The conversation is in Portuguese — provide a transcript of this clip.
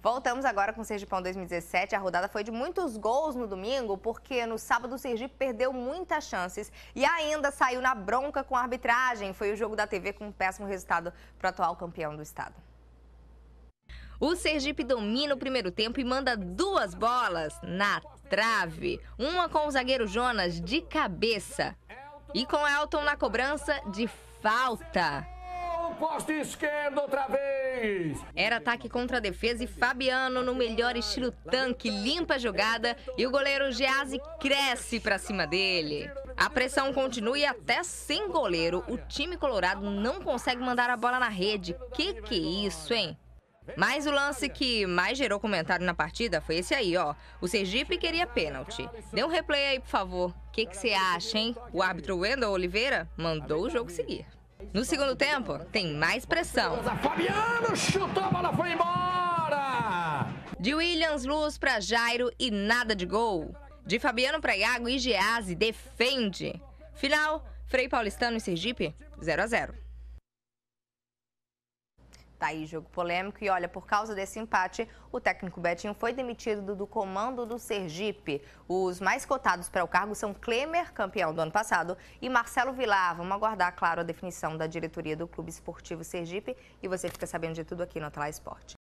Voltamos agora com o Sergipão 2017. A rodada foi de muitos gols no domingo, porque no sábado o Sergipe perdeu muitas chances e ainda saiu na bronca com a arbitragem. Foi o jogo da TV com um péssimo resultado para o atual campeão do estado. O Sergipe domina o primeiro tempo e manda duas bolas na trave. Uma com o zagueiro Jonas de cabeça e com Elton na cobrança de falta. Poste esquerdo outra vez. Era ataque contra a defesa e Fabiano, no melhor estilo tanque, limpa a jogada e o goleiro Geazi cresce pra cima dele. A pressão continua e até sem goleiro, o time colorado não consegue mandar a bola na rede. Que é isso, hein? Mas o lance que mais gerou comentário na partida foi esse aí, ó. O Sergipe queria pênalti. Dê um replay aí, por favor. O que você acha, hein? O árbitro Wendel Oliveira mandou o jogo seguir. No segundo tempo, tem mais pressão. Fabiano chutou, a bola foi embora! De Williams, Luz para Jairo e nada de gol. De Fabiano para Iago e Geazi defende. Final, Frei Paulistano e Sergipe, 0-0. Tá aí, jogo polêmico e olha, por causa desse empate, o técnico Betinho foi demitido do comando do Sergipe. Os mais cotados para o cargo são Klemer, campeão do ano passado, e Marcelo Vilar. Vamos aguardar, claro, a definição da diretoria do Clube Esportivo Sergipe e você fica sabendo de tudo aqui no Atalaia Esporte.